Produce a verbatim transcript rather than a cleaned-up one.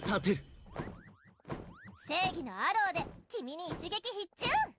立てる。 正義のアローで君に一撃必中。